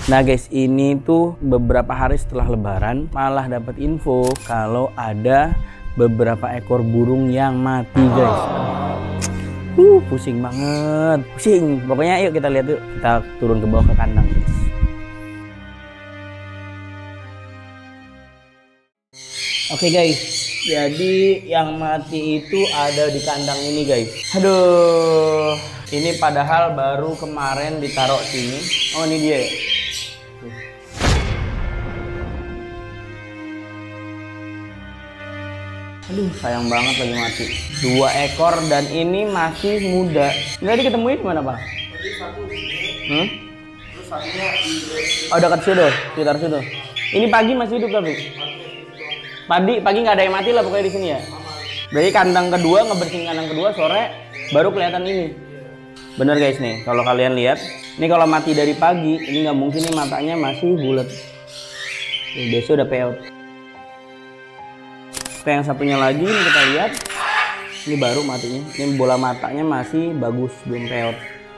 Nah guys, ini tuh beberapa hari setelah lebaran malah dapat info kalau ada beberapa ekor burung yang mati guys. Pusing banget, pusing. Pokoknya yuk kita lihat yuk, kita turun ke bawah ke kandang guys. Oke guys, jadi yang mati itu ada di kandang ini guys. Aduh, ini padahal baru kemarin ditaruh sini. Oh ini dia ya. Aduh, sayang banget lagi mati. 2 ekor dan ini masih muda. Tadi ketemuin mana Pak? Terus satunya Oh dekat situ, sekitar situ. Ini pagi masih hidup tapi? Pagi nggak ada yang mati lah pokoknya di sini ya. Berarti kandang kedua, ngebersihin kandang kedua, sore baru kelihatan ini. Bener guys nih, kalau kalian lihat, ini kalau mati dari pagi, ini nggak mungkin nih matanya masih bulat. Biasanya udah peot. Oke, yang satunya lagi ini kita lihat, ini baru matinya. Ini bola matanya masih bagus, belum peot.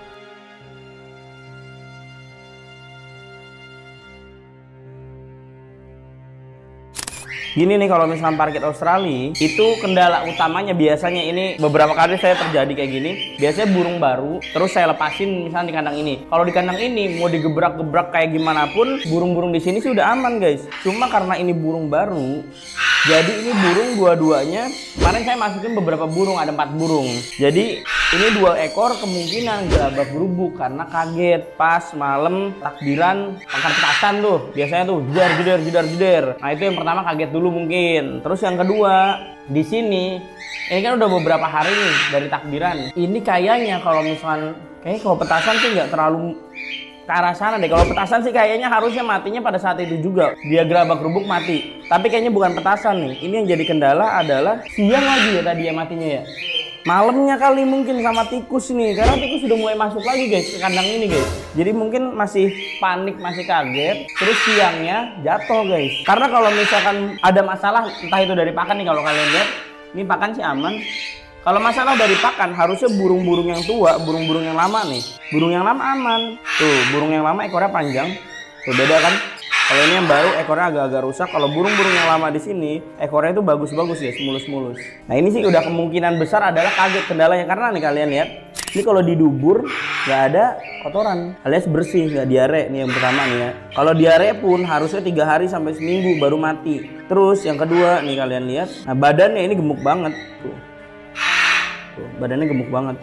Gini nih, kalau misalnya parkit Australia itu kendala utamanya biasanya ini beberapa kali saya terjadi kayak gini. Biasanya burung baru terus saya lepasin misalnya di kandang ini. Kalau di kandang ini mau digebrak-gebrak kayak gimana pun burung-burung di sini sih udah aman guys. Cuma karena ini burung baru, jadi ini burung dua-duanya. Kemarin saya masukin beberapa burung, ada 4 burung. Jadi ini 2 ekor kemungkinan gerabak gerubuk karena kaget pas malam takbiran pangkat petasan tuh. Biasanya tuh jeder. Nah itu yang pertama kaget dulu mungkin. Terus yang kedua di sini ini kan udah beberapa hari nih dari takbiran. Ini kayaknya kalau misalkan kalau petasan sih nggak terlalu ke arah sana deh. Kalau petasan sih kayaknya harusnya matinya pada saat itu juga. Dia gerabak gerubuk mati. Tapi kayaknya bukan petasan nih. Ini yang jadi kendala adalah siang lagi ya tadi ya matinya ya. Malamnya kali mungkin sama tikus nih, karena tikus sudah mulai masuk lagi guys ke kandang ini guys. Jadi mungkin masih panik, masih kaget. Terus siangnya jatuh guys. Karena kalau misalkan ada masalah, entah itu dari pakan nih, kalau kalian lihat, ini pakan sih aman. Kalau masalah dari pakan, harusnya burung-burung yang tua, burung-burung yang lama nih. Burung yang lama aman. Tuh, burung yang lama ekornya panjang. Tuh beda kan? Kalau ini yang baru ekornya agak-agak rusak. Kalau burung-burung yang lama di sini ekornya itu bagus-bagus ya, mulus-mulus. Nah ini sih udah kemungkinan besar adalah kaget kendalanya, karena nih kalian lihat, ini kalau didubur nggak ada kotoran, alias bersih, nggak diare nih yang pertama nih ya. Kalau diare pun harusnya 3 hari sampai seminggu baru mati. Terus yang kedua nih kalian lihat, nah badannya ini gemuk banget tuh. Tuh badannya gemuk banget.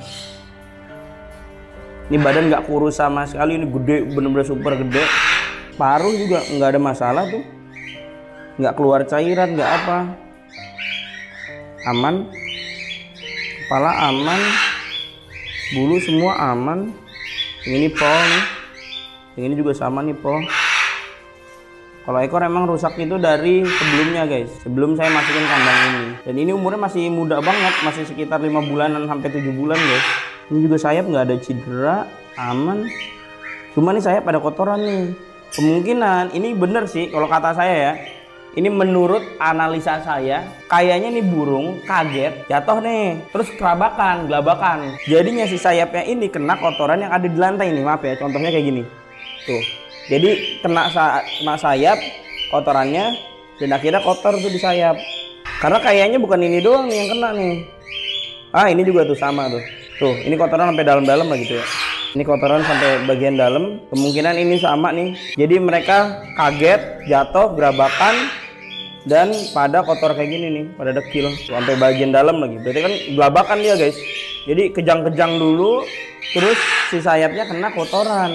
Ini badan nggak kurus sama sekali, ini gede, bener-bener super gede. Paruh juga nggak ada masalah tuh, nggak keluar cairan, nggak apa, aman. Kepala aman, bulu semua aman. Yang ini pol nih, yang ini juga sama nih pol. Kalau ekor emang rusak itu dari sebelumnya guys, sebelum saya masukin kandang ini. Dan ini umurnya masih muda banget, masih sekitar 5 bulanan sampai 7 bulan guys. Ini juga sayap nggak ada cedera, aman. Cuma nih sayap ada kotoran nih. Kemungkinan ini bener sih kalau kata saya ya. Ini menurut analisa saya, kayaknya nih burung kaget, jatuh nih, terus kerabakan, gelabakan. Jadinya si sayapnya ini kena kotoran yang ada di lantai nih, maaf ya, contohnya kayak gini. Tuh. Jadi kena sayap kotorannya dan akhirnya kotor tuh di sayap. Karena kayaknya bukan ini doang nih yang kena nih. Ah, ini juga tuh sama tuh. Tuh, ini kotoran sampai dalam-dalam lah gitu ya. Ini kotoran sampai bagian dalam, kemungkinan ini sama nih. Jadi mereka kaget, jatuh, gerabakan, dan pada kotor kayak gini nih, pada dekil sampai bagian dalam lagi. Berarti kan gelabakan dia guys. Jadi kejang-kejang dulu, terus si sayapnya kena kotoran.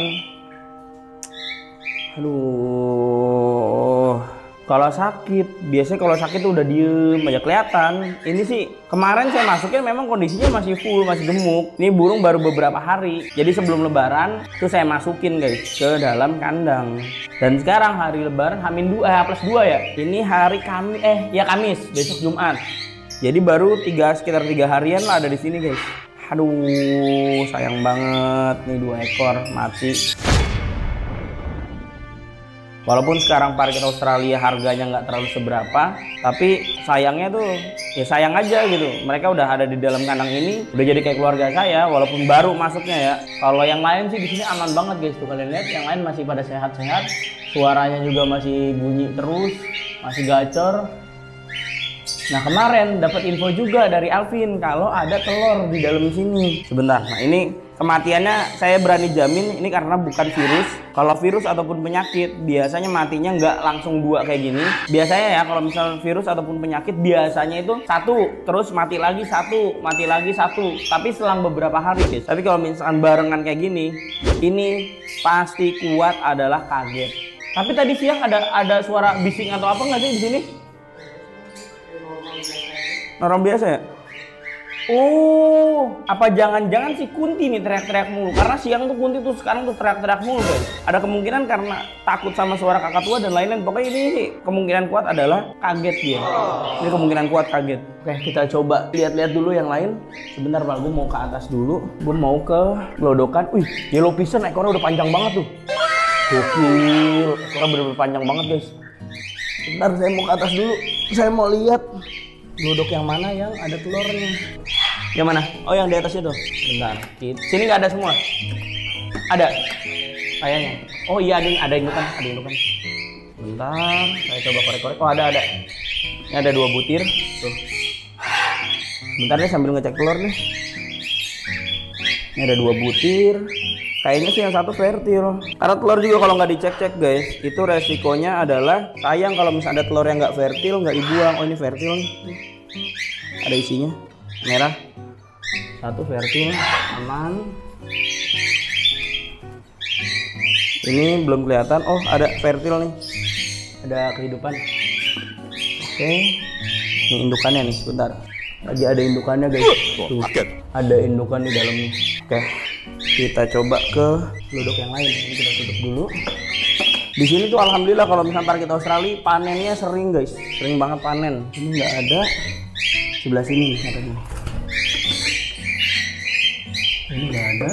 Aduh, kalau sakit, biasanya kalau sakit tuh udah diem aja kelihatan. Ini sih kemarin saya masukin memang kondisinya masih full, masih gemuk. Ini burung baru beberapa hari. Jadi sebelum lebaran tuh saya masukin guys ke dalam kandang. Dan sekarang hari lebaran H+2 ya. Ini hari Kamis, besok Jumat. Jadi baru sekitar 3 harian lah ada di sini guys. Aduh, sayang banget nih 2 ekor mati. Walaupun sekarang parkit Australia harganya nggak terlalu seberapa, tapi sayangnya tuh ya sayang aja gitu. Mereka udah ada di dalam kandang ini, udah jadi kayak keluarga saya, walaupun baru masuknya ya. Kalau yang lain sih di sini aman banget guys, tuh kalian lihat, yang lain masih pada sehat-sehat, suaranya juga masih bunyi terus, masih gacor. Nah kemarin dapat info juga dari Alvin kalau ada telur di dalam sini. Sebentar, nah ini kematiannya saya berani jamin ini karena bukan virus. Kalau virus ataupun penyakit biasanya matinya nggak langsung 2 kayak gini. Biasanya ya kalau misal virus ataupun penyakit biasanya itu 1, terus mati lagi 1, mati lagi 1. Tapi selang beberapa hari guys. Tapi kalau misalkan barengan kayak gini, ini pasti kuat adalah kaget. Tapi tadi siang ada suara bising atau apa nggak sih di sini? Orang biasa ya? Oh, apa jangan-jangan si Kunti nih teriak-teriak mulu? Karena siang tuh Kunti tuh sekarang tuh teriak-teriak mulu guys. Ada kemungkinan karena takut sama suara kakak tua dan lain-lain. Pokoknya ini sih kemungkinan kuat adalah kaget dia. Ini kemungkinan kuat kaget. Oke, kita coba lihat-lihat dulu yang lain. Sebentar Pak, gue mau ke atas dulu. Gue mau ke gelodokan. Wih, yellow pigeon ekornya udah panjang banget tuh. Gokil, ekornya bener-bener panjang banget guys. Sebentar, saya mau ke atas dulu. Saya mau lihat glodok yang mana yang ada telurnya. Yang mana? Oh yang di atasnya tuh. Bentar. Sini nggak ada semua. Ada. Kayaknya. Oh iya ada indukan, ada indukan. Bentar. Saya coba korek-korek. Oh ada. Ini ada 2 butir. Tuh. Bentar deh sambil ngecek telur nih. Ini ada 2 butir. Kayaknya sih yang satu fertil. Karena telur juga kalau nggak dicek-cek guys, itu resikonya adalah sayang kalau misalnya ada telur yang nggak fertil, nggak dibuang. Oh ini fertil nih. Ada isinya. Merah. 1 fertil, aman. Ini belum kelihatan. Oh ada fertil nih. Ada kehidupan. Oke. Ini indukannya nih, sebentar. Lagi ada indukannya guys. Tuh. Ada indukan di dalamnya. Oke. Kita coba ke glodok yang lain. Ini kita tutup dulu. Di sini tuh alhamdulillah kalau misalnya parkit Australia panennya sering guys, sering banget panen. Ini nggak ada. Sebelah sini nih katanya. Ini nggak ada.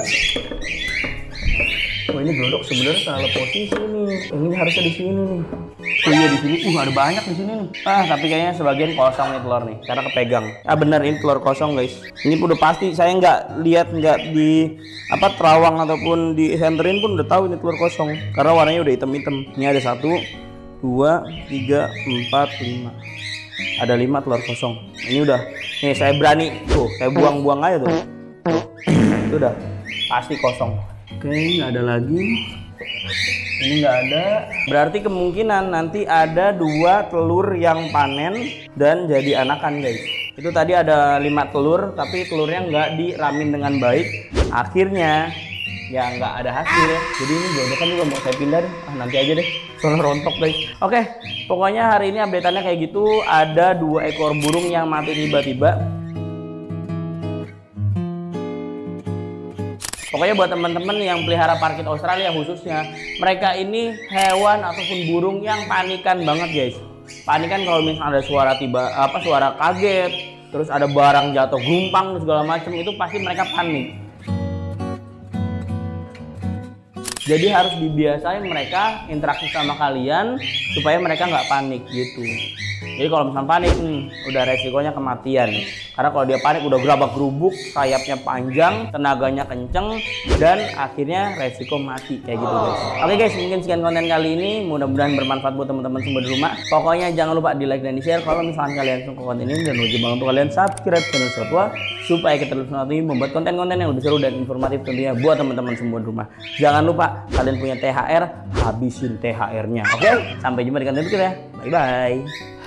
Oh ini glodok sebenarnya salah posisi nih. Ini harusnya di sini nih. Oh iya di sini. Ada banyak di sini nih. Tapi kayaknya sebagian kosong nih telur nih, karena kepegang. Bener ini telur kosong guys. Ini udah pasti. Saya nggak lihat di terawang ataupun di senterin pun udah tahu ini telur kosong. Karena warnanya udah hitam-hitam. Ini ada 1, 2, 3, 4, 5. Ada 5 telur kosong. Ini udah. Nih saya berani. Tuh saya buang-buang aja tuh. Itu udah pasti kosong. Oke, nggak ada lagi. Ini nggak ada. Berarti kemungkinan nanti ada 2 telur yang panen dan jadi anakan guys. Itu tadi ada 5 telur, tapi telurnya nggak diramin dengan baik. Akhirnya ya nggak ada hasil. Jadi ini glodokan juga mau saya pindah deh. Nanti aja deh. Soalnya rontok guys. Oke, pokoknya hari ini update-annya kayak gitu. Ada 2 ekor burung yang mati tiba-tiba. Pokoknya buat teman-teman yang pelihara parkit Australia khususnya, mereka ini hewan ataupun burung yang panikan banget guys. Panikan kalau misalnya ada suara suara kaget, terus ada barang jatuh gumpang segala macam, itu pasti mereka panik. Jadi harus dibiasain mereka interaksi sama kalian supaya mereka nggak panik gitu. Jadi kalau misalnya panik, udah resikonya kematian. Karena kalau dia panik udah gerabak-gerubuk, sayapnya panjang, tenaganya kenceng, dan akhirnya resiko mati kayak gitu guys. Oke guys, mungkin sekian konten kali ini. Mudah-mudahan bermanfaat buat teman-teman semua di rumah. Pokoknya jangan lupa di like dan di share kalau misalnya kalian suka konten ini, dan wajib banget untuk kalian subscribe channel Satwa supaya kita terus nanti membuat konten-konten yang lebih seru dan informatif tentunya buat teman-teman semua di rumah. Jangan lupa kalian punya THR, habisin THR-nya. Oke, sampai jumpa di konten berikutnya. Bye bye.